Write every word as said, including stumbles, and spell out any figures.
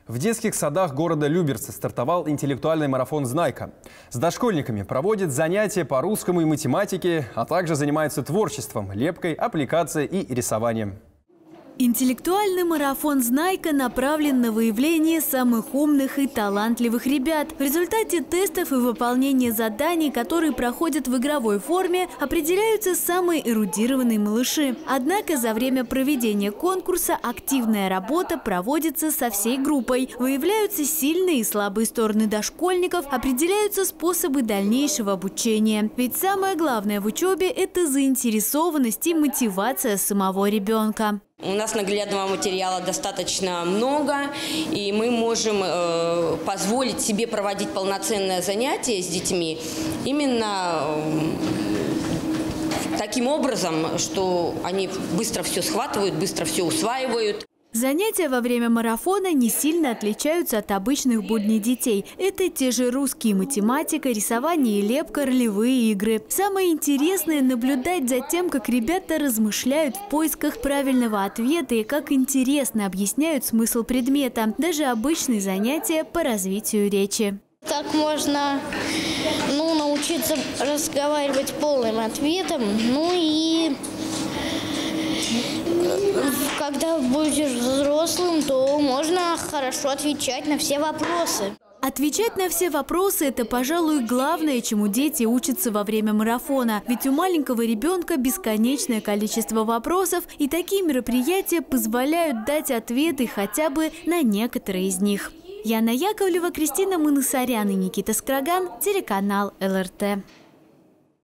В детских садах города Люберцы стартовал интеллектуальный марафон «Знайка». С дошкольниками проводят занятия по русскому и математике, а также занимаются творчеством, лепкой, аппликацией и рисованием. Интеллектуальный марафон «Знайка» направлен на выявление самых умных и талантливых ребят. В результате тестов и выполнения заданий, которые проходят в игровой форме, определяются самые эрудированные малыши. Однако за время проведения конкурса активная работа проводится со всей группой. Выявляются сильные и слабые стороны дошкольников, определяются способы дальнейшего обучения. Ведь самое главное в учебе – это заинтересованность и мотивация самого ребенка. У нас наглядного материала достаточно много, и мы можем э, позволить себе проводить полноценное занятие с детьми именно э, таким образом, что они быстро все схватывают, быстро все усваивают. Занятия во время марафона не сильно отличаются от обычных будней детей. Это те же русский, математика, рисование и лепка, ролевые игры. Самое интересное – наблюдать за тем, как ребята размышляют в поисках правильного ответа и как интересно объясняют смысл предмета. Даже обычные занятия по развитию речи. Как можно ну, научиться разговаривать полным ответом, ну и... Когда будешь взрослым, то можно хорошо отвечать на все вопросы. Отвечать на все вопросы – это, пожалуй, главное, чему дети учатся во время марафона. Ведь у маленького ребенка бесконечное количество вопросов, и такие мероприятия позволяют дать ответы хотя бы на некоторые из них. Яна Яковлева, Кристина Манасарян и Никита Скраган, телеканал эл эр тэ.